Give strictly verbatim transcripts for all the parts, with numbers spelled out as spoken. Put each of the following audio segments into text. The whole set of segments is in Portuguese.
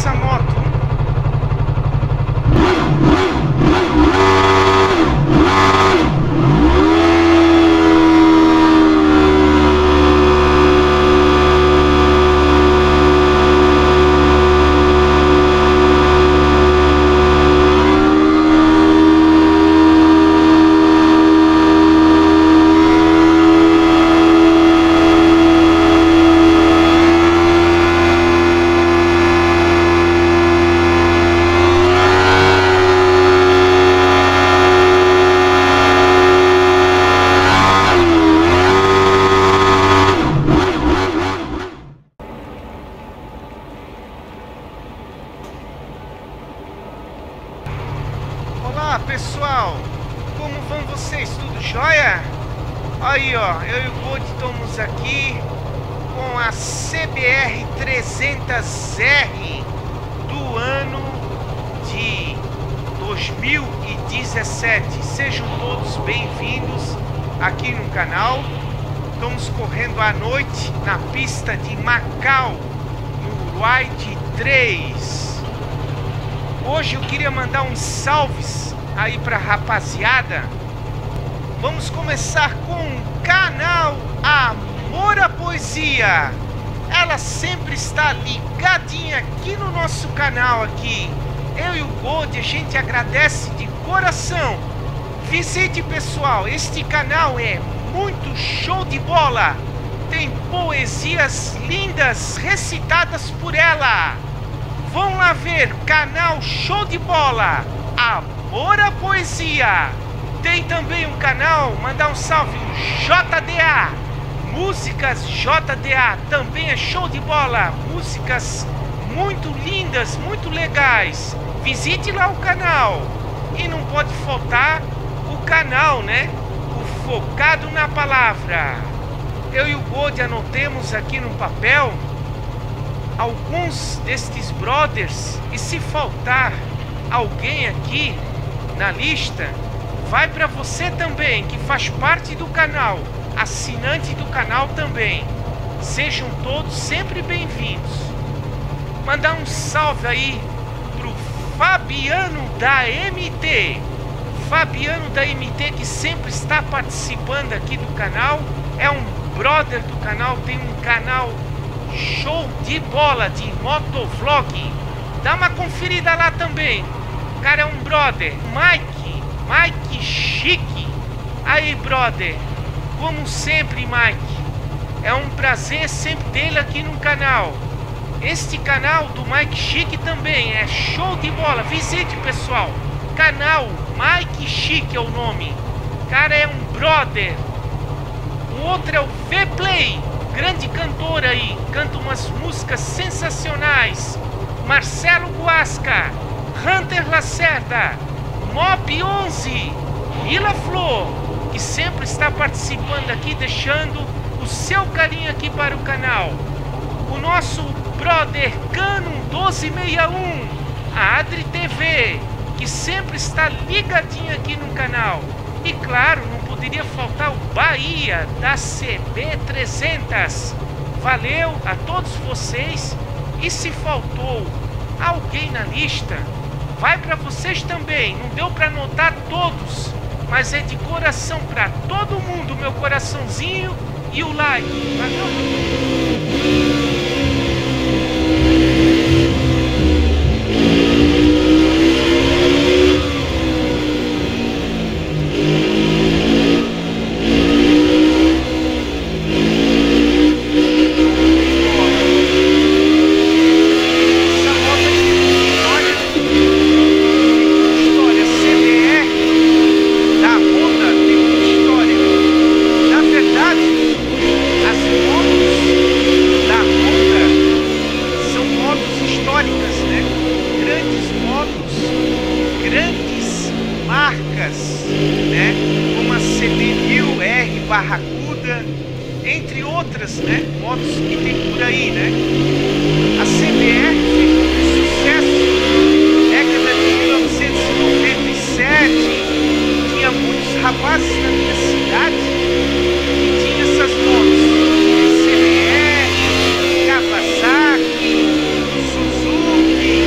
essa moto. Olá pessoal, como vão vocês? Tudo jóia? Aí ó, eu e o Gold estamos aqui com a C B R trezentos R do ano de dois mil e dezessete. Sejam todos bem-vindos aqui no canal. Estamos correndo à noite na pista de Macau, no Ride três. Hoje eu queria mandar uns salves aí pra rapaziada. Vamos começar com o canal Amor à Poesia. Ela sempre está ligadinha aqui no nosso canal aqui. Eu e o Gold, a gente agradece de coração. Visite pessoal, este canal é muito show de bola. Tem poesias lindas recitadas por ela. Vão lá ver, canal show de bola, Amor à Poesia. Tem também um canal, mandar um salve, J D A, Músicas J D A, também é show de bola, músicas muito lindas, muito legais. Visite lá o canal. E não pode faltar o canal, né? O Focado na Palavra. Eu e o Gold anotemos aqui no papel alguns destes brothers, e se faltar alguém aqui na lista, vai para você também, que faz parte do canal, assinante do canal também. Sejam todos sempre bem-vindos. Mandar um salve aí pro Fabiano da M T. Fabiano da M T, que sempre está participando aqui do canal, é um brother do canal, tem um canal show de bola de motovlog. Dá uma conferida lá também. O cara é um brother. Mike, Mike Chique. Aí, brother, como sempre, Mike, é um prazer sempre dele aqui no canal. Este canal do Mike Chique também é show de bola. Visite, pessoal. Canal Mike Chique é o nome. O cara é um brother. O outro é o V-Play, grande cantor aí, canta umas músicas sensacionais. Marcelo Guasca, Hunter Lacerda, Mob onze, Ila Flor, que sempre está participando aqui, deixando o seu carinho aqui para o canal. O nosso brother Canon doze sessenta e um, a Adri T V, que sempre está ligadinho aqui no canal. E claro, não poderia faltar o Bahia da C B trezentos. Valeu a todos vocês. E se faltou alguém na lista, vai para vocês também. Não deu para anotar todos, mas é de coração para todo mundo, meu coraçãozinho e o like. Valeu. Barracuda, entre outras, né, motos que tem por aí, né? A C B R fez um sucesso década de mil novecentos e noventa e sete. Tinha muitos rapazes na minha cidade que tinham essas motos, C B R, Kawasaki, Suzuki,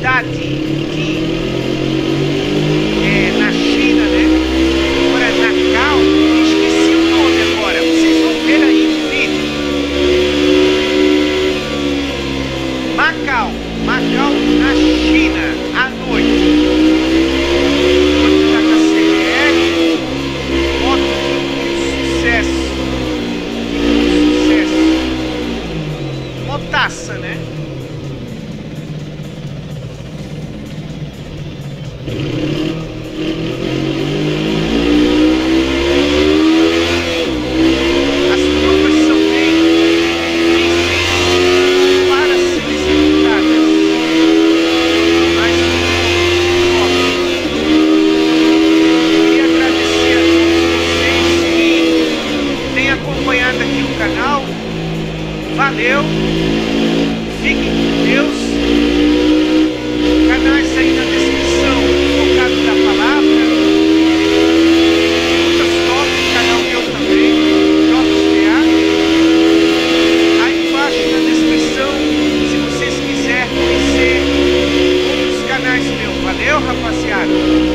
cidade de, é, na China, né? Agora, Macau, esqueci o nome agora, vocês vão ver aí no vídeo. Macau, Macau na China, à noite. Moto da K C R, moto de sucesso. Sucesso. Motaça, né? As tropas são bem difíceis para serem executadas, mas queria agradecer a todos vocês que têm acompanhado aqui o canal. Valeu, fiquem com Deus. Canais aí na descrição, focado da palavra. Lucas Top, canal meu também, J C A. Aí embaixo na descrição, se vocês quiserem conhecer outros canais meus. Valeu, rapaziada.